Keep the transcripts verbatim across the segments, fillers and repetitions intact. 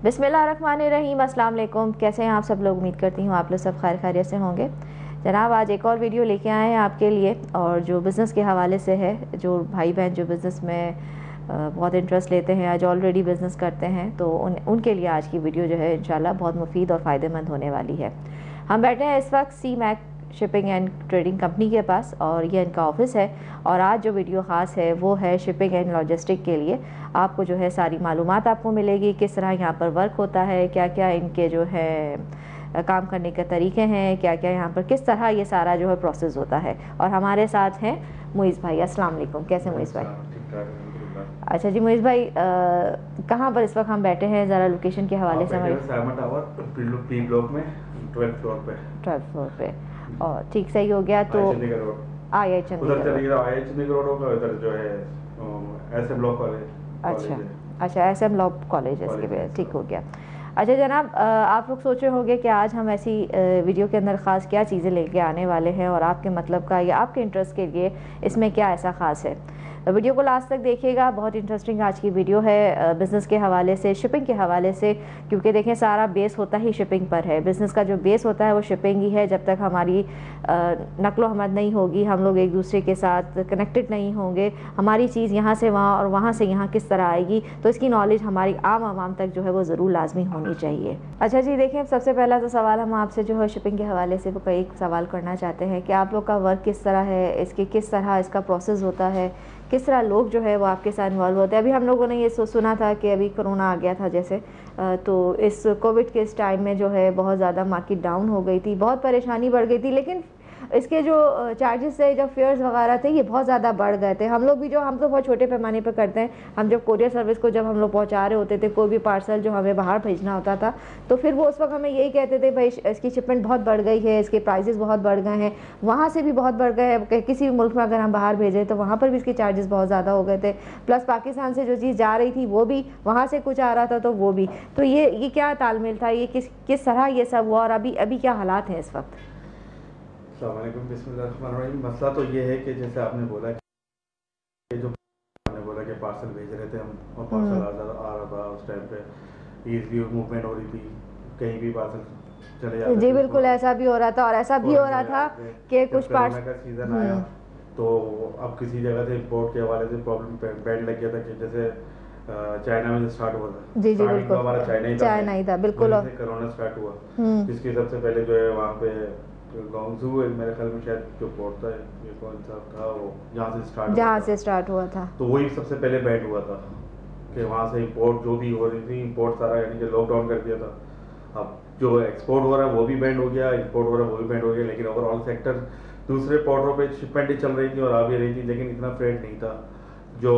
बिस्मिल्लाहिर्रहमानिर्रहीम, अस्सलाम वालेकुम। कैसे हैं आप सब लोग? उम्मीद करती हूँ आप लोग सब खैर खैरियत से होंगे। जनाब, आज एक और वीडियो लेके आए हैं आपके लिए, और जो बिज़नेस के हवाले से है। जो भाई बहन जो बिज़नेस में बहुत इंटरेस्ट लेते हैं, आज ऑलरेडी बिज़नेस करते हैं, तो उन उनके लिए आज की वीडियो जो है इंशाल्लाह बहुत मुफीद और फ़ायदेमंद होने वाली है। हम बैठे हैं इस वक्त Seamac shipping and trading company के पास, और ये इनका ऑफिस है। और आज जो वीडियो ख़ास है वो है शिपिंग एंड लॉजिस्टिक के लिए। आपको जो है सारी मालूमात आपको मिलेगी, किस तरह यहाँ पर वर्क होता है, क्या क्या इनके जो है काम करने के तरीके हैं, क्या क्या यहाँ पर किस तरह ये सारा जो है प्रोसेस होता है। और हमारे साथ हैं मुइज़ भाई। अस्सलाम वालेकुम, कैसे मुइज़ भाई? अच्छा जी मुइज़ भाई, कहाँ पर इस वक्त हम बैठे हैं, ज़रा लोकेशन के हवाले से हमारे ट्वेल्थ फ्लोर पे ट्वेल्थ फ्लोर पे और ठीक सही हो गया। तो आई आई चंडीगढ़ रोड होगा, उधर जो है एसएम लॉ कॉलेज। अच्छा अच्छा, एस एम लॉ कॉलेज है इसके पे, ठीक हो गया। अच्छा जनाब, आप लोग सोच रहे होंगे कि आज हम ऐसी वीडियो के अंदर ख़ास क्या चीज़ें लेके आने वाले हैं, और आपके मतलब का या आपके इंटरेस्ट के लिए इसमें क्या ऐसा ख़ास है। वीडियो को लास्ट तक देखिएगा, बहुत इंटरेस्टिंग आज की वीडियो है बिज़नेस के हवाले से, शिपिंग के हवाले से। क्योंकि देखें सारा बेस होता ही शिपिंग पर है। बिज़नेस का जो बेस होता है वो शिपिंग ही है। जब तक हमारी नकलो हमद नहीं होगी, हम लोग एक दूसरे के साथ कनेक्टेड नहीं होंगे, हमारी चीज़ यहाँ से वहाँ और वहाँ से यहाँ किस तरह आएगी, तो इसकी नॉलेज हमारी आम आवाम तक जो है वो ज़रूर लाजमी होनी चाहिए। अच्छा जी, देखें सबसे पहला तो सवाल हम आपसे जो है शिपिंग के हवाले से वो एक सवाल करना चाहते हैं कि आप लोग का वर्क किस तरह है, इसके किस तरह इसका प्रोसेस होता है, किस तरह लोग जो है वो आपके साथ इन्वॉल्व होते हैं। अभी हम लोगों ने ये सुना था कि अभी कोरोना आ गया था जैसे, तो इस कोविड के इस टाइम में जो है बहुत ज़्यादा मार्केट डाउन हो गई थी, बहुत परेशानी बढ़ गई थी, लेकिन इसके जो चार्जेस थे, जो फेयर्स वगैरह थे, ये बहुत ज़्यादा बढ़ गए थे। हम लोग भी जो हम तो बहुत छोटे पैमाने पर करते हैं, हम जब कोरियर सर्विस को जब हम लोग पहुंचा रहे होते थे, कोई भी पार्सल जो हमें बाहर भेजना होता था, तो फिर वो उस वक्त हमें यही कहते थे भाई इसकी शिपमेंट बहुत बढ़ गई है, इसके प्राइजेस बहुत बढ़ गए हैं, वहाँ से भी बहुत बढ़ गए हैं। किसी भी मुल्क में अगर हम बाहर भेजें तो वहाँ पर भी इसके चार्जेस बहुत ज़्यादा हो गए थे। प्लस पाकिस्तान से जो चीज़ जा रही थी वो भी, वहाँ से कुछ आ रहा था तो वो भी। तो ये ये क्या तालमेल था, ये किस किस तरह ये सब हुआ, और अभी अभी क्या हालात हैं इस वक्त? बिस्मिल्लाहिर्रहमानिर्रहीम। मसला तो ये है कि जैसे आपने बोला कि जो आपने बोला कि पार्सल भेज रहे थे हम, और पार्सल आ रहा था उस टाइम पे, ईज़ली मूवमेंट हो रही थी, कहीं भी पार्सल चले जाते। जी बिल्कुल, ऐसा भी हो रहा था, और ऐसा भी हो रहा था कि कुछ पार्सल का सीजन आया तो अब किसी जगह से इंपोर्ट के हवाले से प्रॉब्लम बैड लग गया था कि जैसे चाइना में स्टार्ट हुआ था। जी जी बिल्कुल, हमारा चाइना ही था, चाइना ही था बिल्कुल। और कोरोना स्टार्ट हुआ, जिसके सबसे पहले जो है वहाँ पे गांगसू मेरे ख्याल में शायद जो पोर्ट था, ये कौन सा था वो, जहाँ से स्टार्ट जहाँ से स्टार्ट हुआ था, तो वही सबसे पहले बैन हुआ था कि वहाँ से इंपोर्ट जो भी हो रही थी, इंपोर्ट सारा यानी कि लॉकडाउन कर दिया था। अब जो एक्सपोर्ट हो रहा है वो भी बैंड हो गया, इंपोर्ट हो रहा है वो भी बैंड हो गया, लेकिन ओवरऑल सेक्टर दूसरे पोर्टों पे शिपमेंट ही चल रही थी और आ भी रही थी, लेकिन इतना फ्रेट नहीं था जो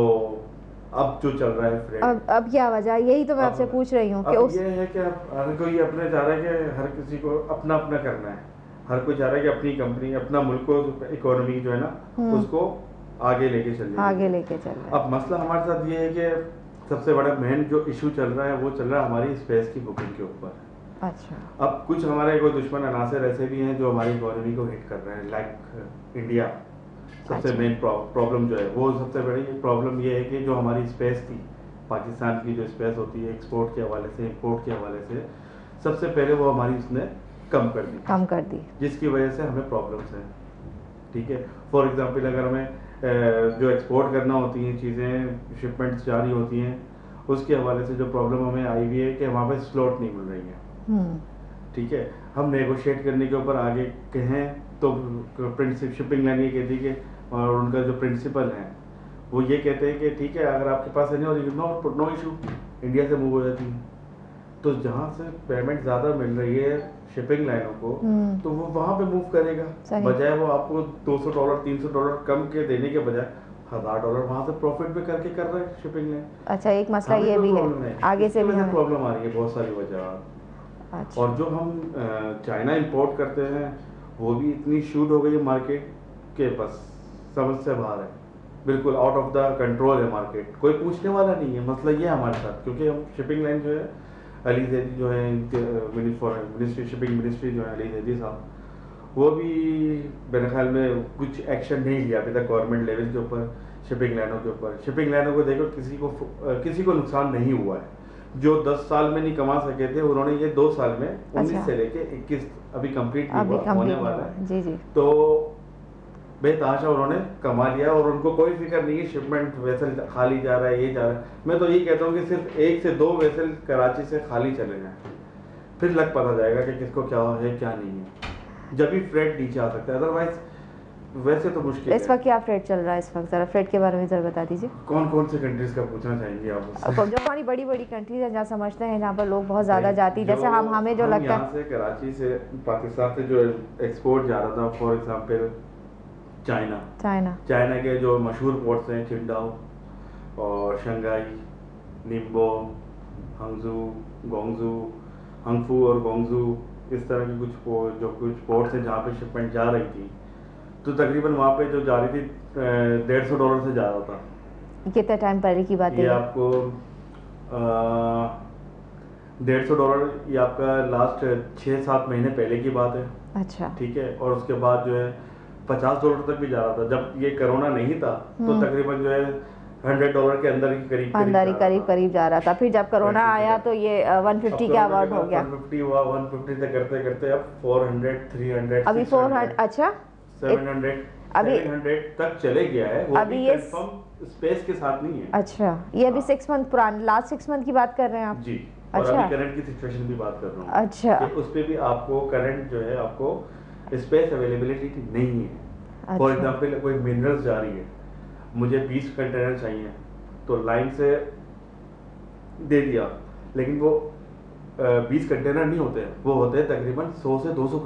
अब जो चल रहा है फ्रेट। अब अब क्या वजह, यही तो मैं आपसे पूछ रही हूँ कि अब ये है कि हर कोई अपने चाह रहा है कि हर किसी को अपना अपना करना है, हर कोई चाह रहा है कि अपनी कंपनी, अपना मुल्क को, इकोनॉमी जो है ना उसको आगे लेके चल रही है, आगे लेके चल रहा है। अब मसला हमारे साथ ये है कि सबसे बड़ा मेन जो इशू चल रहा है वो चल रहा है हमारी स्पेस की बुकिंग के ऊपर। अच्छा, अब कुछ हमारे कोई दुश्मन अनासर ऐसे भी हैं जो हमारी इकोनॉमी को हिट कर रहे हैं, लाइक इंडिया। सबसे मेन प्रॉब्लम जो है वो, सबसे बड़ी प्रॉब्लम ये है कि जो हमारी स्पेस थी, पाकिस्तान की जो स्पेस होती है एक्सपोर्ट के हवाले से, इम्पोर्ट के हवाले से, सबसे पहले वो हमारी उसने कम कर दी कम कर दी जिसकी वजह से हमें प्रॉब्लम्स हैं। ठीक है, फॉर एग्जांपल अगर हमें जो एक्सपोर्ट करना होती हैं चीज़ें, शिपमेंट्स जारी होती हैं, उसके हवाले से जो प्रॉब्लम हमें आई हुई है कि वहाँ पे स्लॉट नहीं मिल रही है। ठीक है, हम नेगोशिएट करने के ऊपर आगे कहें तो प्रिंसिप शिपिंग लाइन ये कहती है कि, और उनका जो प्रिंसिपल है वो ये कहते हैं कि ठीक है अगर आपके पास है नहीं, नो नो इशू, इंडिया से मूव हो जाती है। तो जहाँ से पेमेंट ज़्यादा मिल रही है शिपिंग लाइनों को, तो वो वहाँ पे मूव करेगा, बजाय वो आपको दो सौ डॉलर तीन सौ डॉलर कम के देने के बजाय हजार डॉलर वहाँ से प्रॉफिट पे करके कर रहे हैं शिपिंग लाइन। अच्छा, एक मसला ये भी है, आगे से भी हमें प्रॉब्लम आ रही है, बहुत सारी वजह। अच्छा। और जो हम चाइना इंपोर्ट करते हैं वो भी इतनी शूट हो गई है मार्केट के बस समझ से बाहर है, बिल्कुल आउट ऑफ द कंट्रोल है मार्केट, कोई पूछने वाला नहीं है। मसला ये है हमारे साथ, क्योंकि हम शिपिंग लाइन जो है अली जैदी जो है मिनिस्ट्री शिपिंग मिनिस्ट्री जो है अली जैदी साहब, वो भी मेरे ख्याल में कुछ एक्शन नहीं लिया अभी तक गवर्नमेंट लेवल के ऊपर शिपिंग लाइनों के ऊपर। शिपिंग लाइनों को देखो, किसी को किसी को नुकसान नहीं हुआ है, जो दस साल में नहीं कमा सके थे उन्होंने ये दो साल में उन्नीस अच्छा। से लेके इक्कीस अभी कंप्लीट अभी होने कंप्लीट वाला है। जी जी। तो बेतहाशा उन्होंने कमा लिया और उनको कोई फिक्र नहीं है शिपमेंट वेसल खाली जा रहा है ये जा रहा है। मैं तो यही कहता हूँ कि सिर्फ एक से दो वेसल कराची से खाली चले जाएं, फिर लग पता जाएगा कि किसको क्या है क्या नहीं है, जब भी फ्रेट नीचे आ सकता है, अदरवाइज वैसे तो मुश्किल इस वक्त क्या फ्रेट चल रहा है इस वक्त, जरा फ्रेट के बारे में जरा बता दीजिए। कौन कौन से कंट्रीज का पूछना चाहेंगे आप मुझसे? जो हमारी बड़ी बड़ी कंट्रीज हैं जहाँ समझते हैं जहाँ पर लोग बहुत ज़्यादा जाती है, जैसे हम हमें जो हम लगता यहाँ है से कराची से पाकिस्तान से जो एक्सपोर्ट जा रहा था, for example China China China के जो मशहूर पोर्ट्स हैं चिंगडाओ और शंघाई, निम्बो, हंगजू, गोंगजू, हंगफू और गोंगजू, इस तरह की कुछ पो- जो कुछ पोर्ट्स हैं जहाँ पे शिपमेंट जा रही थी, तो तकरीबन वहाँ पे जो जा रही थी डेढ़ सौ डॉलर से ज़्यादा था। कितने टाइम पहले की बात है ये ये? आपको डेढ़ सौ डॉलर ये आपका लास्ट छः सात महीने पहले की बात है। अच्छा ठीक है, और उसके बाद जो है पचास डॉलर तक भी जा रहा था। जब ये कोरोना नहीं था तो हम्म। तकरीबन जो है हंड्रेड डॉलर के अंदर ही करीब अंदर ही जा रहा करीब था। करीब जा रहा था, फिर जब कोरोना आया तो ये वन फिफ्टी के अबाउट हो गया। वन फिफ्टी हुआ, वन फिफ्टी से करते करते अब फोर हंड्रेड, थ्री हंड्रेड, अभी फोर हंड्रेड अच्छा सेवन हंड्रेड, अभी- सेवन हंड्रेड तक चले गया है। वो अभी भी ये- कंफर्म स्पेस के साथ नहीं है। अच्छा, ये अभी हाँ। सिक्स मंथ पुराने लास्ट सिक्स मंथ की बात कर रहे हैं आप? जी, और अच्छा। अभी करंट की सिचुएशन की बात कर रहा हूँ। अच्छा कि उस पे भी आपको करंट जो है आपको स्पेस अवेलेबिलिटी नहीं है। फॉर अच्छा। एग्जांपल कोई मिनरल्स जा रही है, मुझे बीस कंटेनर चाहिए, तो लाइन से दे दिया, लेकिन वो बीस कंटेनर नहीं होते हैं, वो होते हैं तकरीबन सौ से दो सौ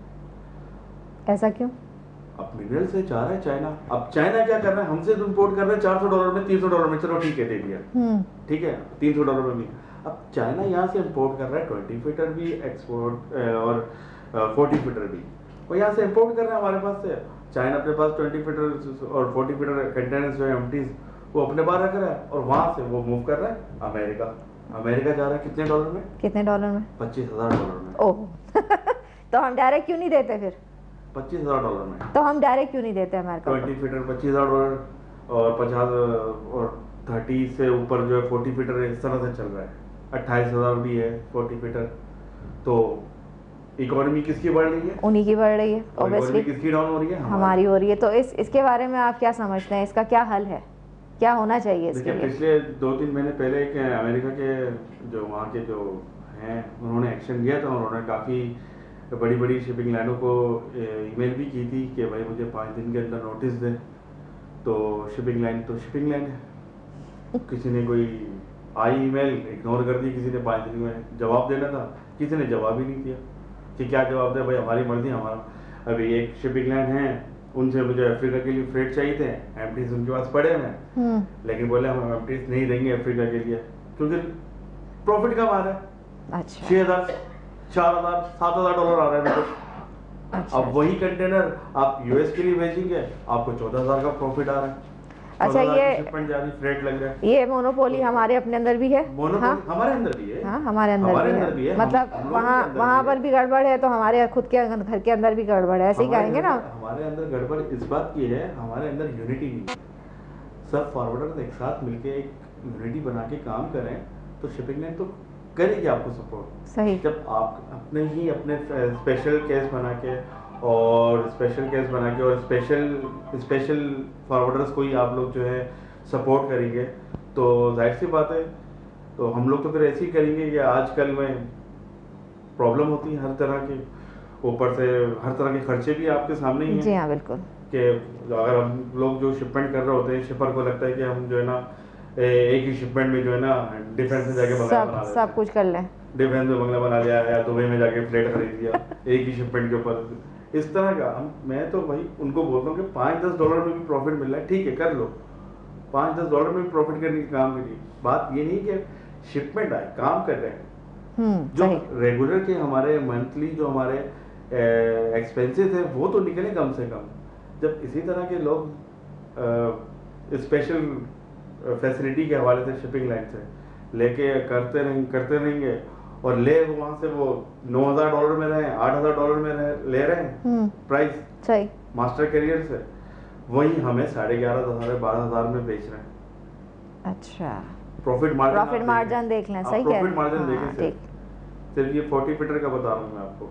कंटेनर। ऐसा क्यों? अब मिनरल से जा रहा है चाइना, अब चाइना क्या कर रहा है, हमसे इंपोर्ट कर रहा है चार सौ डॉलर में, तीन सौ डॉलर में, चलो ठीक है दे दिया, हम्म ठीक है तीन सौ डॉलर में भी। अब चाइना यहाँ से इंपोर्ट कर रहा है ट्वेंटी फीटर भी एक्सपोर्ट और फोर्टी फीटर भी, वो यहाँ से इंपोर्ट कर रहा है हमारे पास से। चाइना अपने पास ट्वेंटी फीटर और फोर्टी फीटर कंटेनर्स जो है एम्प्टीज वो अपने पास रख रहा है, और वहां से वो मूव कर रहा है अमेरिका। अमेरिका जा रहा है कितने डॉलर में? कितने डॉलर में? पच्चीस हजार डॉलर में। ओह तो हम डायरेक्ट क्यों नहीं देते फिर? पच्चीस हजार डॉलर में तो हम डायरेक्ट क्यों नहीं देते अमेरिका को? ट्वेंटी फीटर पच्चीस हजार डॉलर, और पचास और थर्टी से ऊपर जो है फोर्टी फीटर इस तरह से चल रहा है। अट्ठाईस हजार भी है फोर्टी फीटर। तो इकोनॉमी किसकी बढ़ रही है? उन्हीं की बढ़ रही है और ऑब्वियसली, इकोनॉमी किसकी डाउन हो रही है? हमारी हो रही है। तो इस इसके बारे में आप क्या समझते हैं, इसका क्या हल है, क्या होना चाहिए इसके देखिए लिए? पिछले दो तीन महीने पहले एक अमेरिका के जो वहाँ के जो हैं उन्होंने एक्शन लिया था। उन्होंने काफ़ी बड़ी बड़ी शिपिंग लाइनों को ईमेल भी की थी कि भाई मुझे पाँच दिन के अंदर नोटिस दें। तो शिपिंग लाइन तो शिपिंग लाइन है, किसी ने कोई आई ईमेल इग्नोर कर दी, किसी ने पाँच दिन में जवाब देना था, किसी ने जवाब ही नहीं दिया कि क्या जवाब दे भाई, हमारी मर्जी हमारा। अभी एक शिपिंग लाइन है, उनसे मुझे अफ्रीका के लिए फ्रेट चाहिए थे, एम्प्टीज उनके पास पड़े हैं, हम्म लेकिन बोले हम एम्प्टीज नहीं देंगे अफ्रीका के लिए क्योंकि प्रॉफिट कम आ रहा है। अच्छा छह हजार, चार हजार, सात हजार डॉलर आ रहा है मेरे को। अच्छा अब वही कंटेनर आप यूएस के लिए भेजेंगे, आपको चौदह हजार का प्रॉफिट आ रहा है। अच्छा, ये शिपमेंट जा रही, फ्रेट लग रहा है। ये मोनोपोली हमारे अपने अंदर भी है? मोनोपोली हाँ हमारे अंदर भी है। हाँ हमारे अंदर हमारे भी अंदर है, भी है। हम- मतलब हम लोगों वहाँ के अंदर वहाँ भी पर है। भी गड़बड़ है तो हमारे खुद के अंदर- घर के अंदर भी गड़बड़ है, ऐसे ही हमारे कहेंगे ना? अंदर- हमारे अंदर गड़बड़ इस बात की है, हमारे अंदर यूनिटी नहीं है। सब फॉरवर्डर एक साथ मिलके एक यूनिटी बना के काम करें तो शिपिंग लाइन तो करेगी आपको सपोर्ट। सही। जब आप अपने ही अपने स्पेशल केस बना के और स्पेशल केस बना के और स्पेशल स्पेशल फॉरवर्डर्स को ही आप लोग जो है सपोर्ट करेंगे तो जाहिर सी बात है, तो हम लोग तो फिर ऐसे ही करेंगे कि आजकल में प्रॉब्लम होती है हर तरह की, ऊपर से हर तरह के खर्चे भी आपके सामने ही जी हैं हाँ बिल्कुल। कि अगर हम लोग जो शिपमेंट कर रहे होते हैं, शिपर को लगता है कि हम जो है ना ए- एक ही शिपमेंट में जो है ना डिफेंस में जाके बंगला बना सब लेते सब हैं। कुछ कर लें। डिफेंस में बंगला बना लिया या दुबई में जाके फ्लैट खरीद लिया एक ही शिपमेंट के ऊपर। इस तरह का हम मैं तो भाई उनको बोलता हूँ कि पाँच दस डॉलर में भी प्रॉफिट मिल रहा है, ठीक है कर लो, पाँच दस डॉलर में भी प्रॉफिट करने की काम करिए। बात ये नहीं कि शिपमेंट आए, काम कर रहे हैं हम्म जो सही। रेगुलर के हमारे मंथली जो हमारे एक्सपेंसेस है वो तो निकले कम से कम। जब इसी तरह के लोग स्पेशल फैसिलिटी के हवाले से शिपिंग लाइन से लेके करते रहेंगे करते रहेंगे और ले वहां से वो नौ हजार डॉलर में रहे, आठ हजार डॉलर में रहे, ले रहे हैं हम्म प्राइस सही। मास्टर करियर से, वही हमें साढ़े ग्यारह साढ़े बारह हजार में बेच रहे हैं। अच्छा प्रॉफिट मार्जिन प्रॉफिट मार्जिन देख लें, सही कह रहे हैं, प्रॉफिट मार्जिन हाँ, देखें ठीक। सिर्फ ये फोर्टी फीटर का बता रहा हूँ मैं आपको।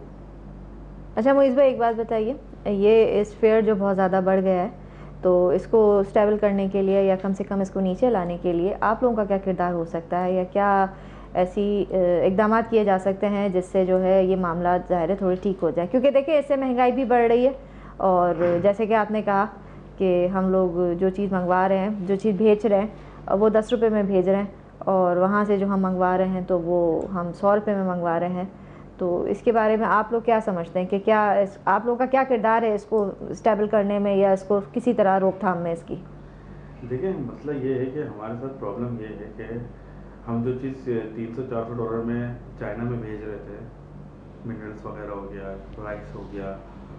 अच्छा मुइज़ भाई एक बात बताइए, ये इस फेयर जो बहुत ज़्यादा बढ़ गया है, तो इसको स्टेबल करने के लिए या कम से कम इसको नीचे लाने के लिए आप लोगों का क्या किरदार हो सकता है, या क्या ऐसी इकदाम किए जा सकते हैं जिससे जो है ये मामला ज़ाहिर है थोड़ी ठीक हो जाए? क्योंकि देखिए इससे महंगाई भी बढ़ रही है, और जैसे कि आपने कहा कि हम लोग जो चीज़ मंगवा रहे हैं, जो चीज़ भेज रहे हैं वो दस रुपये में भेज रहे हैं, और वहाँ से जो हम मंगवा रहे हैं तो वो हम सौ रुपये में मंगवा रहे हैं। तो इसके बारे में आप लोग क्या समझते हैं कि क्या इस, आप लोगों का क्या किरदार है इसको स्टेबल करने में या इसको किसी तरह रोकथाम में इसकी? देखिए मसला ये है कि हमारे साथ प्रॉब्लम ये है कि हम जो चीज़ तीन सौ चार सौ डॉलर में चाइना में भेज रहे थे, मिनरल्स वगैरह हो गया, राइस हो गया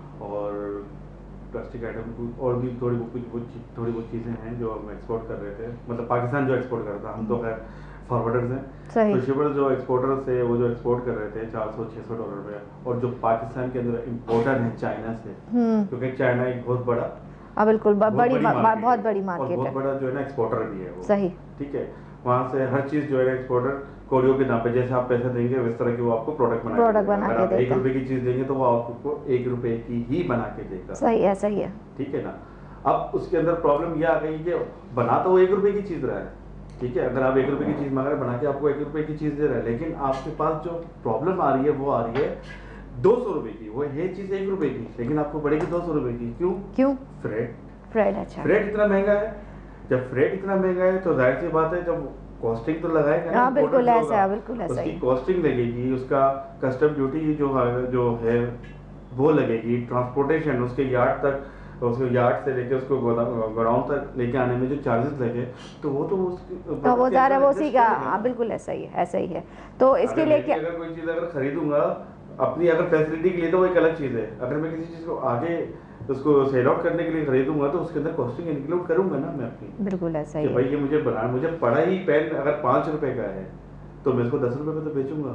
और प्लास्टिक आइटम और भी थोड़ी बहुत थोड़ी बहुत चीज़ें हैं जो हम एक्सपोर्ट कर रहे थे, मतलब पाकिस्तान जो एक्सपोर्ट कर रहा था, हम तो खैर फॉरवर्डर्स हैं, तो शिपर्स जो एक्सपोर्टर्स थे वो जो एक्सपोर्ट कर रहे थे चार सौ छः सौ डॉलर पे, और जो पाकिस्तान के अंदर इम्पोर्टर है चाइना से, क्योंकि चाइना एक बहुत बड़ा हाँ बिल्कुल बहुत बड़ी बड़ी बहुत मार्केट बड़ी है, और मार्केट बहुत है, बड़ा जो है ना एक्सपोर्टर भी है वो, सही, ठीक है। वहाँ से हर चीज़ जो है एक्सपोर्टर कोरियो के दाम पे, जैसे आप पैसे देंगे उस तरह की वो आपको प्रोडक्ट बना प्रोडक्ट बना के देगा। एक रुपए की चीज़ देंगे तो वो आपको एक रुपए की ही बना के देगा, सही है, सही है, ठीक है ना। अब उसके अंदर प्रॉब्लम यह आ गई कि बना तो वो एक रुपए की चीज़ रहा है, ठीक है, अगर आप एक रुपए की चीज़ मंगा रहे बना के आपको एक रुपए की चीज़ दे रहा है, लेकिन आपके पास जो प्रॉब्लम आ रही है वो आ रही है दो सौ रुपए की, वो है चीज़ एक रुपए की लेकिन आपको पड़ेगी दो सौ रुपए की। क्यों? क्यों? फ्रेट फ्रेट अच्छा, फ्रेट इतना महंगा है। जब फ्रेट इतना महंगा है तो जाहिर सी बात है जब कॉस्टिंग तो लगाएगा ना, हाँ बिल्कुल ऐसा है, बिल्कुल ऐसा उसकी ही, कॉस्टिंग लगेगी, उसका कस्टम ड्यूटी जो है जो है वो लगेगी, ट्रांसपोर्टेशन उसके यार्ड तक, उसको यार्ड से लेके उसको गोडाउन तक लेके आने में जो चार्जेस लगे तो वो तो तो वो सारा वो उसी का, हाँ बिल्कुल ऐसा ही है, ऐसा ही है। तो इसके लिए क्या, अगर कोई चीज़ अगर खरीदूंगा अपनी अगर फैसिलिटी के लिए तो वो एक अलग चीज़ है, अगर मैं किसी चीज़ को आगे उसको सेल आउट करने के लिए खरीदूंगा तो उसके अंदर कॉस्टिंग इंक्लूड करूंगा ना मैं अपनी, बिल्कुल ऐसा ही कि भाई ये मुझे बना मुझे पड़ा ही पेन अगर पाँच रुपए का है तो मैं इसको दस रुपए पे तो बेचूंगा,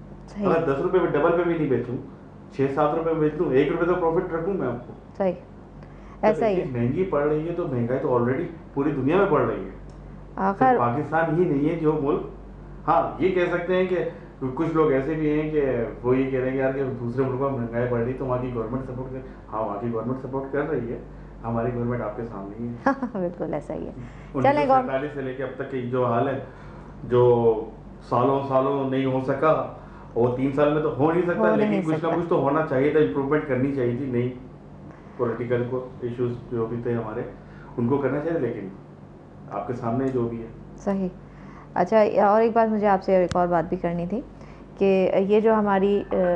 अगर दस रुपए पे डबल पे भी नहीं बेचूं, छः सात रुपए में बेच लूँ, एक रुपए तो प्रॉफिट रखूँ मैं आपको, सही ऐसा ही है। महंगी पड़ रही है तो महंगाई तो ऑलरेडी पूरी दुनिया में पड़ रही है, आखिर पाकिस्तान ही नहीं है जो मुल्क, हाँ ये कह सकते हैं कि कुछ लोग ऐसे भी हैं कि वो ये कह रहे हैं यार कि दूसरे मुल्कों में महंगाई बढ़ रही तो वहाँ की गवर्नमेंट सपोर्ट कर, हाँ वहाँ की गवर्नमेंट सपोर्ट कर रही है, हमारी गवर्नमेंट आपके सामने ही है। बिल्कुल ऐसा ही है। चलें पैंतालीस से लेके अब तक की जो हाल है, जो सालों सालों नहीं हो सका और तीन साल में तो हो नहीं सकता, लेकिन कुछ ना कुछ तो होना चाहिए था, इम्प्रूवमेंट करनी चाहिए थी, नहीं पॉलिटिकल को इश्यूज जो भी थे हमारे उनको करना चाहिए, लेकिन आपके सामने जो भी है सही। अच्छा और एक बात मुझे आपसे एक और बात भी करनी थी कि ये जो हमारी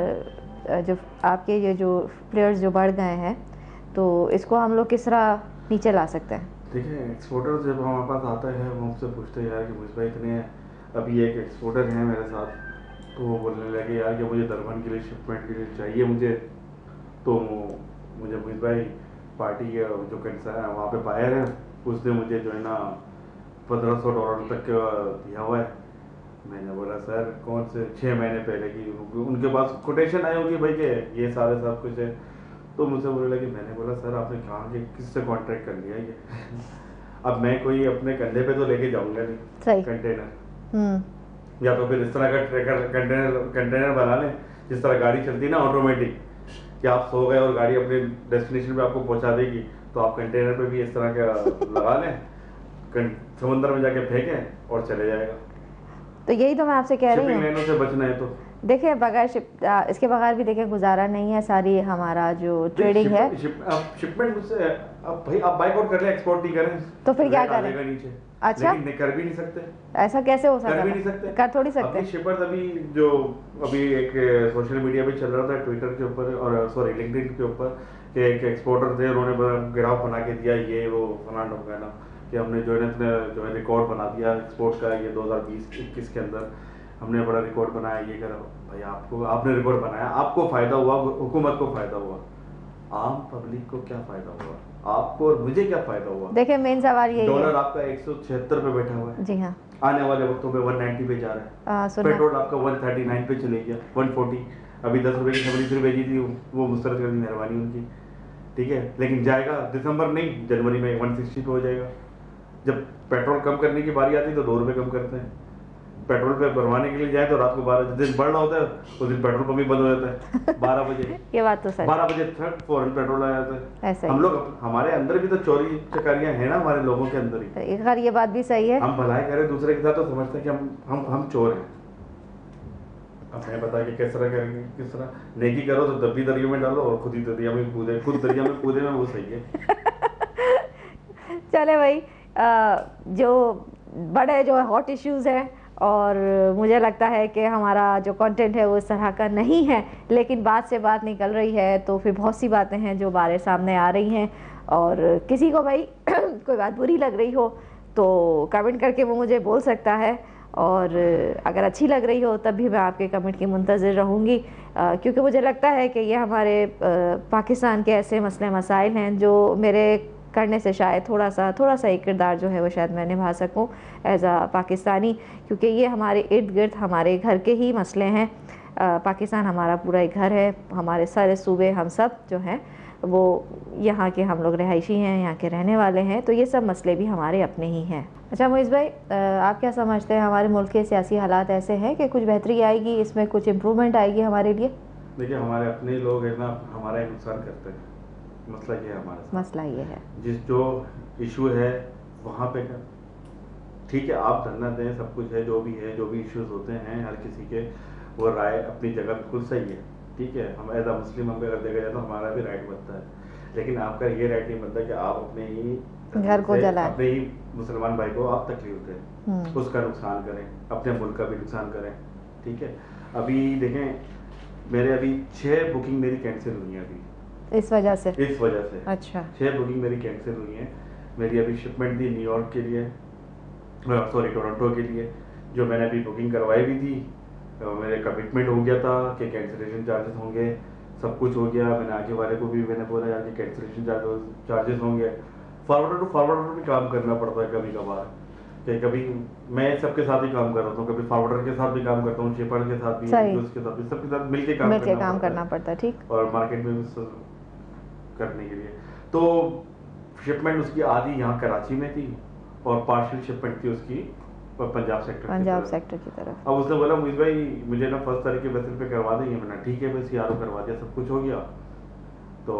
जो आपके ये जो प्लेयर्स जो बढ़ गए हैं तो इसको हम लोग किस तरह नीचे ला सकते हैं? देखिए एक्सपोर्टर जब हमारे पास आता है वो हमसे पूछते हैं यार कि मुझे भाई इतने, अभी एक एक्सपोर्टर हैं मेरे साथ तो वो बोलने लगे यार कि मुझे दरबन के लिए शिपमेंट के लिए चाहिए मुझे, तो मुझे मुझे भाई पार्टी जो कंसर्न वहाँ पे बायर है उसने मुझे जो है ना पंद्रह सौ डॉलर तक दिया हुआ है। मैंने बोला सर कौन से, छः महीने पहले की उनके पास कोटेशन आई होगी भाई के ये सारे सब कुछ है, तो मुझसे बोलने लगे, मैंने बोला सर आपने कहा कि किससे कॉन्ट्रैक्ट कर लिया ये अब मैं कोई अपने कंधे पे तो लेके जाऊंगा नहीं कंटेनर, या तो फिर इस तरह का ट्रैकर कंटेनर कंटेनर बना लें जिस तरह गाड़ी चलती है ना ऑटोमेटिक, कि आप सो गए और गाड़ी अपने डेस्टिनेशन पे आपको पहुंचा देगी, तो आप कंटेनर पे भी इस तरह का लगा लें, समुद्र में जाके फेंकें और चले जाएगा। तो यही तो मैं आपसे कह रही हूँ, लाइनों से बचना है तो देखिए बगैर शिप, इसके बगैर भी देखिए गुजारा नहीं है, सारी हमारा जो ट्रेडिंग है शिपमेंट उससे अब भाई आप बाइक आउट कर ले, एक्सपोर्ट नहीं करें तो फिर क्या करें? नीचे अच्छा लेकिन कर भी नहीं सकते, ऐसा कैसे हो सकता है? कर भी नहीं सकते, कर थोड़ी सकते। शिपर्स अभी जो अभी एक सोशल मीडिया पे चल रहा था ट्विटर के ऊपर और सॉरी लिंक्डइन के ऊपर कि एक एक्सपोर्टर थे उन्होंने ग्राफ बना के दिया ये वो फलाना ढोंगाना कि हमने जो है जो है रिकॉर्ड बना दिया एक्सपोर्ट का, ये दो हज़ार बीस इक्कीस के अंदर हमने बड़ा रिकॉर्ड बनाया, ये करा भाई आपको आपने रिकॉर्ड बनाया, आपको फायदा हुआ, हुकूमत को फायदा हुआ, आम पब्लिक को क्या फायदा हुआ, आपको और मुझे क्या फायदा हुआ? देखिए मेन सवाल यही है, डॉलर आपका एक सौ छिहत्तर पे बैठा हुआ है, जी हाँ, आने वाले वक्तों में एक सौ नब्बे पे जा रहा है, पेट्रोल आपका एक सौ उनतालीस पे चले गया, एक सौ चालीस, अभी दस रुपए की खबरी फिर भेजी थी वो मुस्तरद करनी मेहरबानी उनकी, ठीक है, लेकिन जाएगा दिसंबर नहीं जनवरी में एक सौ साठ पे हो जाएगा। जब पेट्रोल कम करने की बारी आती है तो दो रुपये कम करते हैं। पेट्रोल पे भरवाने के लिए जाए तो रात को बारह दिन बढ़ रहा होता है, उस दिन पेट्रोल पंप भी बंद हो जाता है बारह बजे। ये बात तो सच। बारह बजे थर्ड फौरन पेट्रोल आ जाता है। ऐसा हम ही। लोग हमारे अंदर भी तो चोरी चकारियां है ना, हमारे लोगों के अंदर ही। खैर ये बात भी सही है। हम भलाई करें दूसरे के साथ तो समझते हैं कि हम हम हम चोर हैं। अब मैं बता के किस तरह करेंगे, किस तरह नेकी करो तो दबी दरिया में डालो और खुद ही दरिया में कूदे, खुद दरिया में कूदे में वो सही है। चले भाई, जो बड़े जो हॉट इश्यूज हैं और मुझे लगता है कि हमारा जो कंटेंट है वो इस तरह का नहीं है, लेकिन बात से बात निकल रही है तो फिर बहुत सी बातें हैं जो बारे सामने आ रही हैं, और किसी को भाई कोई बात बुरी लग रही हो तो कमेंट करके वो मुझे बोल सकता है, और अगर अच्छी लग रही हो तब भी मैं आपके कमेंट की मुंतज़िर रहूँगी, क्योंकि मुझे लगता है कि ये हमारे आ, पाकिस्तान के ऐसे मसले मसाइल हैं जो मेरे करने से शायद थोड़ा सा थोड़ा सा एक किरदार जो है वो शायद मैं निभा सकूं एज आ पाकिस्तानी, क्योंकि ये हमारे इर्द गिर्द हमारे घर के ही मसले हैं। आ, पाकिस्तान हमारा पूरा एक घर है, हमारे सारे सूबे हम सब जो हैं वो यहाँ के हम लोग रहायशी हैं, यहाँ के रहने वाले हैं, तो ये सब मसले भी हमारे अपने ही हैं। अच्छा मोइज़ भाई, आप क्या समझते हैं हमारे मुल्क के सियासी हालात ऐसे हैं कि कुछ बेहतरी आएगी, इसमें कुछ इम्प्रूवमेंट आएगी हमारे लिए? देखिए हमारे अपने लोग हैं ना, हमारा नुकसान करते हैं, मसला ये है हमारा। मसला ये है जिस जो इशू है वहाँ पे ठीक है आप धरना दें, सब कुछ है, जो भी है जो भी इश्यूज होते हैं हर किसी के, वो राय अपनी जगह बिल्कुल सही है, ठीक है। हम एज अ मुस्लिम हम अगर देखा जाए तो हमारा भी राइट बनता है, लेकिन आपका ये राइट नहीं बनता कि आप अपने ही घर को जलाएं, अपने ही मुसलमान भाई को आप तकलीफ दें, उसका नुकसान करें, अपने मुल्क का भी नुकसान करें, ठीक है। अभी देखें मेरे अभी छः बुकिंग मेरी कैंसिल हुई है अभी इस वजह से इस वजह से अच्छा, छः बुकिंग मेरी कैंसिल हुई है। मेरी अभी शिपमेंट थी न्यूयॉर्क के लिए, सॉरी टोरंटो के लिए, जो मैंने अभी बुकिंग करवाई भी थी, तो मेरे कमिटमेंट हो गया था कि कैंसिलेशन चार्जेस होंगे, सब कुछ हो गया। मैंने आगे वाले को भी मैंने बोला यार कि कैंसिलेशन चार्जेस होंगे। फॉरवर्डर टू फॉरवर्डर भी काम करना पड़ता है कभी कभार, कि कभी मैं सबके साथ ही काम कर रहा हूँ, कभी फॉरवर्डर के साथ भी काम करता हूँ, शिपर के साथ भी, उसके साथ भी, सबके साथ मिलके काम मिलके करना काम पड़ता करना पड़ता है, ठीक। और मार्केट में भी करने के लिए तो शिपमेंट उसकी आधी यहाँ कराची में थी और पार्शियल शिपमेंट थी उसकी पंजाब सेक्टर पंजाब सेक्टर की तरफ। अब उसने बोला मुझे भाई मुझे ना फर्स्ट तारीख के वेसल पे करवा देंगे, मैंने ठीक है बस यारो करवा दिया, सब कुछ हो गया। तो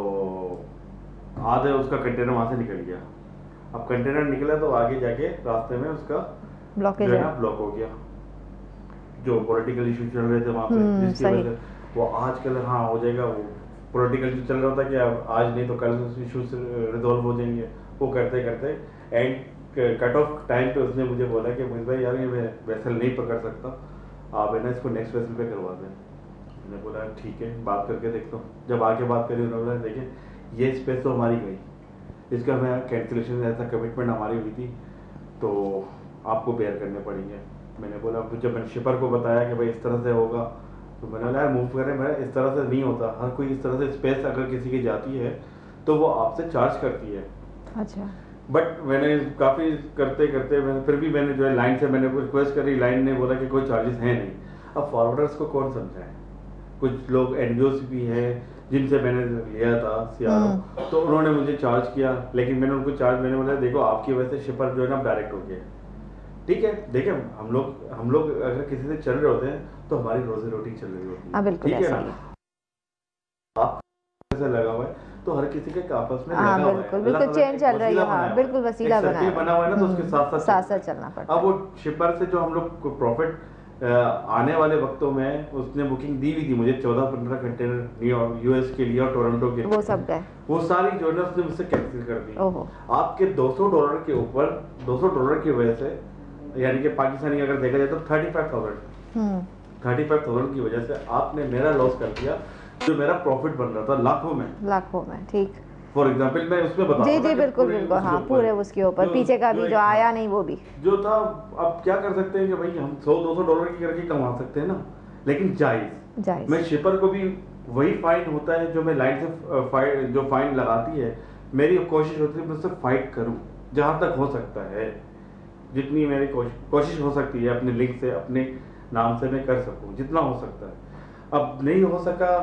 आधे उसका कंटेनर वहां से निकल गया। अब कंटेनर निकला तो आगे जाके रास्ते में उसका ब्लॉकेज है ना ब्लॉक हो गया, जो पॉलिटिकल इशू चल रहे थे वहां पे, जिसकी वजह से वो आजकल हाँ हो जाएगा, वो पॉलिटिकल इशू चल रहा था कि अब आज नहीं तो कल इशू रिजॉल्व हो जाएंगे, वो करते करते एंड कट ऑफ टाइम पे उसने मुझे बोला कि मुझे भाई यार ये मैं वेसल नहीं पकड़ सकता, आप है ना इसको नेक्स्ट वेसल पे करवा दें। मैंने बोला ठीक है बात करके देखता हूँ। जब आके बात करी उन्होंने बोला देखिए ये स्पेस तो हमारी गई, इसका हमें कैंसिलेशन ऐसा कमिटमेंट हमारी हुई थी तो आपको बेयर करने पड़ेंगे। मैंने बोला जब मैंने शिपर को बताया कि भाई इस तरह से होगा तो मैंने बोला यार मूव करें, मैं इस तरह से नहीं होता, हर कोई इस तरह से स्पेस अगर किसी की जाती है तो वो आपसे चार्ज करती है। अच्छा बट मैंने काफ़ी करते करते मैंने फिर भी मैंने जो है लाइन से मैंने रिक्वेस्ट करी, लाइन ने बोला कि कोई चार्जेस हैं नहीं। अब फॉरवर्डर्स को कौन समझाए, कुछ लोग एनजीओस भी हैं जिनसे मैंने लिया था सीआरओ, तो उन्होंने मुझे चार्ज किया, लेकिन मैंने उनको चार्ज मैंने बोला देखो आपकी वजह से शिपर जो है ना डायरेक्ट हो गया, ठीक है। देखिए हम लोग हम लोग अगर किसी से चल रहे होते हैं तो हमारी रोजी रोटी चल रही होती है, ठीक है ना। आप से लगा हुआ है तो हर किसी के आपस में लगा हुआ है, बिल्कुल बिल्कुल चेंज चल रही है, हाँ बिल्कुल वसीला बना है बना हुआ है ना, तो उसके साथ साथ साथ साथ चलना पड़ता है। अब वो शिपर से जो हम लोग प्रॉफिट आने वाले वक्तों में उसने बुकिंग दी हुई थी मुझे चौदह पंद्रह कंटेनर न्यूयॉर्क यूएस के लिए और टोरंटो के लिए, वो सब गए, वो सारी जो है उसने मुझसे कैंसिल कर दी। ओहो आपके दो सौ डॉलर के ऊपर दो सौ डॉलर की वजह से, यानी कि पाकिस्तानी अगर देखा जाए तो thirty five thousand thirty five thousand की वजह से आपने मेरा लॉस कर दिया, जो मेरा प्रॉफिट बन रहा था लाखों में लाखों में, ठीक। फॉर एग्जाम्पल मैं उसमें बता जी जी बिल्कुल बिल्कुल हाँ पूरे उसके ऊपर पीछे का भी जो आया नहीं वो भी जो था। अब क्या कर सकते हैं कि भाई हम सौ दो सौ डॉलर की करके कमा सकते हैं ना, लेकिन जायज जायज मैं शिपर को भी वही फाइन होता है जो मैं लाइन से फाइन जो फाइन लगाती है, मेरी कोशिश होती है मैं उससे फाइट करूं जहां तक हो सकता है, जितनी मेरी कोशिश हो सकती है अपने लिंक से अपने नाम से मैं कर सकूं जितना हो सकता है। अब नहीं हो सका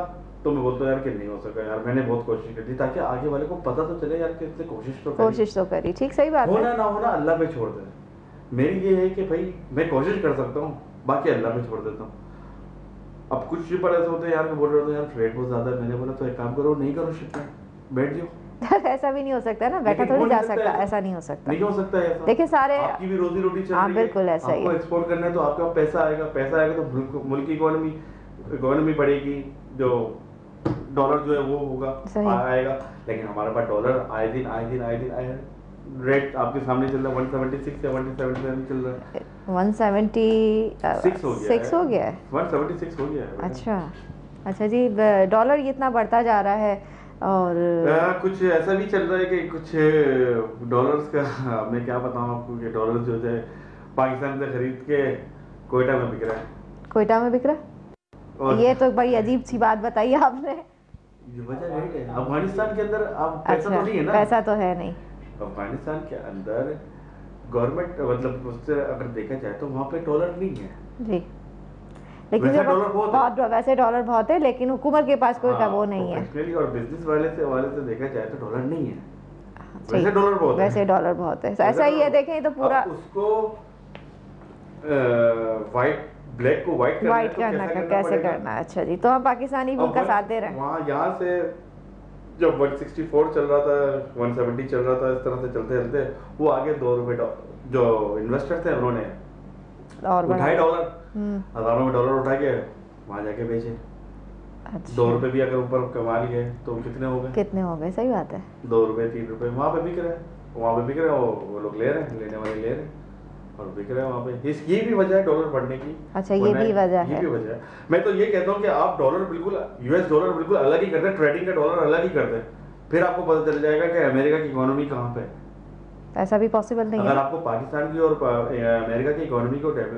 तो मैं बोलता हूँ यार कि नहीं हो सका यार, मैंने बहुत कोशिश की थी, ताकि आगे वाले को पता तो चले यार कि इसने कोशिश तो करी। कोशिश तो करी, ठीक, सही बात है। होना ना होना अल्लाह पे छोड़ दे। मेरी ये है कि भाई मैं कोशिश कर सकता हूँ, बाकी अल्लाह पे छोड़ देता हूँ। अब कुछ शिपर ऐसे होते हैं यार, बोल रहे होते हैं यार फ्रेट बहुत ज्यादा है, मैंने बोला तो एक काम करो, नहीं करो शिपमेंट, बैठ जाओ। ऐसा भी नहीं हो सकता ना, बैठा लेकिन थोड़ी हो जा नहीं सकता सकता, है। ऐसा नहीं हो सकता। नहीं हो सकता है ऐसा। देखिए सारे आपकी भी रोजी रोटी चल हाँ, रही है, बिल्कुल ऐसा ही आपको है। एक्सपोर्ट करना है तो आपके पास पैसा आएगा, पैसा आएगा तो मुल्क मुल्क की इकोनॉमी इकोनॉमी बढ़ेगी, जो डॉलर जो है वो होगा, सही। आ- आएगा। लेकिन हमारे पास डॉलर आए दिन आए दिन आए दिन आए रेट आपके सामने चल रहा है, वन सेवेंटी सिक्स या वन सेवेंटी सेवन चल रहा है, वन सेवेंटी सिक्स हो गया सिक्स हो गया है। वन सेवेंटी सिक्स हो गया है। अच्छा अच्छा जी, डॉलर इतना बढ़ता जा रहा है और आ, कुछ ऐसा भी चल रहा है कि कुछ डॉलर्स का मैं क्या बताऊं आपको कि डॉलर जो है पाकिस्तान से खरीद के कोयटा में बिक रहा है। कोयटा में बिक रहा है? और ये तो बड़ी अजीब सी बात बताई आपने। ये वजह रेट है। अफगानिस्तान के अंदर अब पैसा अच्छा, तो नहीं है ना, पैसा तो है नहीं। अफगानिस्तान के अंदर गवर्नमेंट मतलब उससे अगर देखा जाए तो वहाँ पे डॉलर नहीं है जी, लेकिन वैसे जो डॉलर बहुत है। बहुत वैसे डॉलर बहुत है, लेकिन हुकूमत के पास कोई हाँ, वो नहीं है। प्रोफेशनली और बिजनेस वाले से वाले से देखा जाए तो डॉलर नहीं है। सही, वैसे डॉलर बहुत है। वैसे डॉलर बहुत है, वैसे ऐसा ही है। डॉलर- देखें तो पूरा अब उसको व्हाइट ब्लैक को व्हाइट करना है वाइट तो करना कैसे का करना कैसे पड़ेगा? करना है। अच्छा जी, तो हम पाकिस्तानी भी अब उनका वन- साथ दे रहे हैं। वहाँ यहाँ से जब वन सिक्सटी फोर चल रहा था, वन सेवेंटी चल रहा था, इस तरह से चलते चलते वो आगे दो रुपए डॉ- जो इन्वेस्टर थे उन्होंने और बढ़ा उठाए डॉलर, हम्म, हजारों में डॉलर उठा के वहाँ जाके बेचे। अच्छा, दो रुपए भी अगर ऊपर कमा लिए तो कितने हो गए? कितने हो गए? सही बात है। दो रुपए तीन रुपए वहाँ पे बिक रहे हैं, वहाँ पे बिक रहे हैं, वो वो लोग ले रहे हैं, लेने वाले ले रहे हैं और बिक रहे हैं वहाँ पे। इस ये भी वजह है डॉलर बढ़ने की। अच्छा, ये वरना भी वजह ये है। भी वजह है। मैं तो ये कहता हूँ कि आप डॉलर बिल्कुल यूएस डॉलर बिल्कुल अलग ही करते हैं, ट्रेडिंग का डॉलर अलग ही करते हैं, फिर आपको पता चल जाएगा कि अमेरिका की इकोनॉमी कहाँ पे है। ऐसा भी पॉसिबल नहीं अगर है। आपको पाकिस्तान की और अमेरिका की इकोनॉमी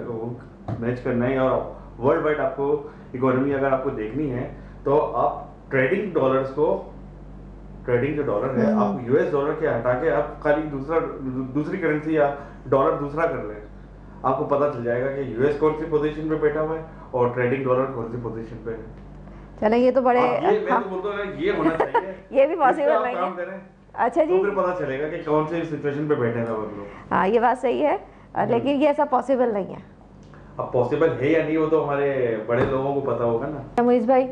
को मैच करना है और वर्ल्ड वाइड आपको इकोनॉमी अगर आपको देखनी है तो आप ट्रेडिंग डॉलर्स को, ट्रेडिंग जो डॉलर है आप यूएस डॉलर के हटा के आप खाली दूसरा दूसरी करेंसी या डॉलर दूसरा कर लें, आपको पता चल जाएगा कि यूएस कौन सी पोजीशन पे बैठा हुआ है और ट्रेडिंग डॉलर कौन सी पोजीशन पे है। चले, ये तो बड़े आप ये मैं हाँ, तो बोलता हूँ ये होना चाहिए। ये भी इस पे पॉसिबल आप नहीं काम है। करें अच्छा जी, तो फिर पता चलेगा कि कौन सी सिचुएशन पे बैठे हैं हम लोग। हाँ ये बात सही है, लेकिन ये ऐसा पॉसिबल नहीं है। अब पॉसिबल है या नहीं वो तो हमारे बड़े लोगों को पता होगा ना। मुइज़ भाई,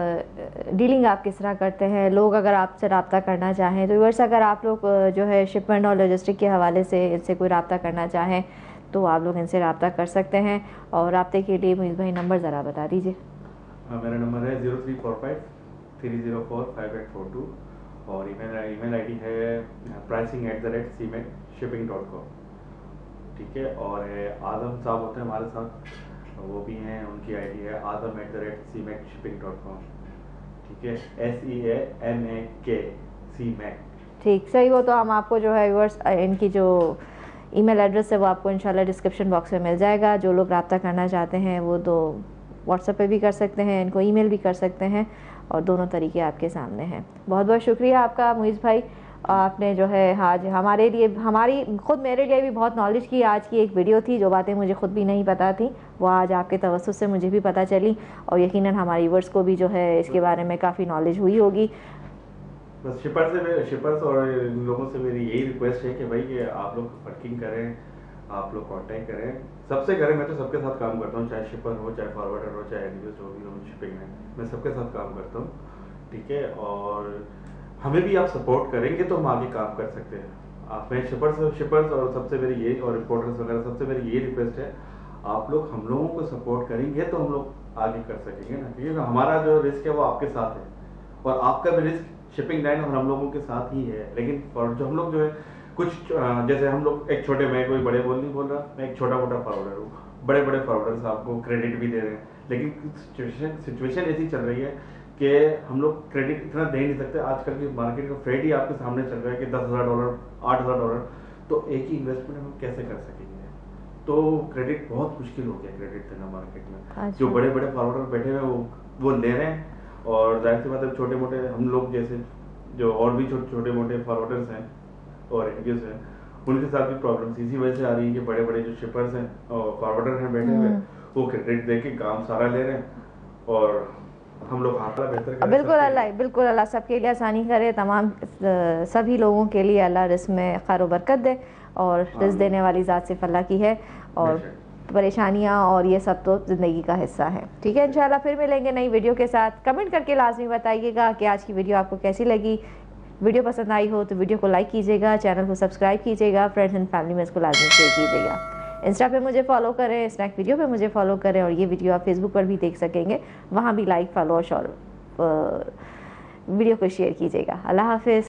डीलिंग आप किस तरह करते हैं? लोग अगर आपसे रब्ता करना चाहें तो व्यूअर्स, अगर आप लोग अ, जो है शिपमेंट और लॉजिस्टिक के हवाले से इनसे कोई रब्ता करना चाहें तो आप लोग इनसे रब्ता कर सकते हैं। और रब्ते के लिए मुइज़ भाई नंबर ज़रा बता दीजिए। हाँ, मेरा नंबर है zero three four five three zero four five eight four two और ईमेल ईमेल आईडी है pricing at the rate seamet shipping dot com. ठीक है, और है आदम साहब होते हैं हमारे साथ, वो भी हैं, उनकी आईडी है Adam at the rate seamet shipping dot com. ठीक है, S E A M A के सी मैक। ठीक, सही। वो तो हम आपको जो है व्यूअर्स इनकी जो ईमेल एड्रेस है वो आपको इंशाल्लाह डिस्क्रिप्शन बॉक्स में मिल जाएगा। जो लोग रब्ता करना चाहते हैं वो तो व्हाट्सएप पे भी कर सकते हैं, इनको ईमेल भी कर सकते हैं और दोनों तरीके आपके सामने हैं। बहुत बहुत शुक्रिया आपका मुइज़ भाई, आपने जो है आज हमारे लिए, हमारी खुद मेरे लिए भी बहुत नॉलेज की आज की एक वीडियो थी। जो बातें मुझे खुद भी नहीं पता थी वो आज आपके तवज्जुह से मुझे भी पता चली और यकीनन हमारे व्यूअर्स को भी जो है इसके बारे में काफ़ी नॉलेज हुई होगी। बस शिपर से शिपर्स और इन लोगों से मेरी यही रिक्वेस्ट है कि भाई कि आप लोग वर्किंग करें, आप लोग कांटेक्ट करें, सबसे करें। मैं तो सबके साथ काम करता हूँ, चाहे शिपर हो, चाहे फॉरवर्डर हो, चाहे एनजीओ जो भी हो शिपिंग में, मैं सबके साथ काम करता हूँ। ठीक है, और हमें भी आप सपोर्ट करेंगे तो हम आगे काम कर सकते हैं। आप मैं शिपर्स शिपर्स और सबसे मेरी ये और रिपोर्टर्स वगैरह सबसे मेरी ये रिक्वेस्ट है, आप लोग हम लोगों को सपोर्ट करेंगे तो हम लोग आगे कर सकेंगे ना, क्योंकि हमारा जो रिस्क है वो आपके साथ है और आपका भी रिस्क शिपिंग लाइन और हम लोगों के साथ ही है। लेकिन और जो हम लोग जो है कुछ जैसे हम लोग एक छोटे, मैं कोई बड़े बोल नहीं बोल रहा, मैं एक छोटा मोटा फॉरवर्डर हूँ, बड़े बड़े फॉरवर्डर्स आपको क्रेडिट भी दे रहे हैं, लेकिन सिचुएशन सिचुएशन ऐसी चल रही है कि हम लोग क्रेडिट इतना दे नहीं सकते। आजकल की मार्केट का फ्रेड ही आपके सामने चल रहा है कि दस हज़ार डॉलर आठ हज़ार डॉलर, तो एक ही इन्वेस्टमेंट हम कैसे कर सकेंगे? तो क्रेडिट बहुत मुश्किल हो गया क्रेडिट देना मार्केट में। अच्छा। जो बड़े बड़े फॉरवर्डर बैठे हुए वो वो ले रहे हैं और जाहिर सी बात है छोटे मोटे हम लोग जैसे जो और भी छोटे छोटे मोटे फॉरवर्डर्स हैं और एनजीओस हैं उनके साथ भी प्रॉब्लम्स इसी वजह से आ रही है कि बड़े बड़े जो शिपर्स हैं और फॉरवर्डर हैं बैठे हुए वो क्रेडिट दे के काम सारा ले रहे हैं और हम लोग हाथ बेहतर करें। बिल्कुल अल्लाह बिल्कुल अल्लाह सबके लिए आसानी करे, तमाम सभी लोगों के लिए अल्लाह रिस्क में खैर बरकत दे, और रिस्क देने वाली ज़ात सिर्फ अल्लाह की है, और परेशानियाँ और ये सब तो ज़िंदगी का हिस्सा है। ठीक है, इंशाल्लाह फिर मिलेंगे नई वीडियो के साथ। कमेंट करके लाजमी बताइएगा कि आज की वीडियो आपको कैसी लगी। वीडियो पसंद आई हो तो वीडियो को लाइक कीजिएगा, चैनल को सब्सक्राइब कीजिएगा, फ्रेंड्स एंड फैमिली में इसको लाजमी शेयर कीजिएगा। इंस्टा पे मुझे फॉलो करें, स्नैक वीडियो पे मुझे फॉलो करें, और ये वीडियो आप फेसबुक पर भी देख सकेंगे, वहाँ भी लाइक फॉलो और वीडियो को शेयर कीजिएगा। अल्लाह हाफिज़।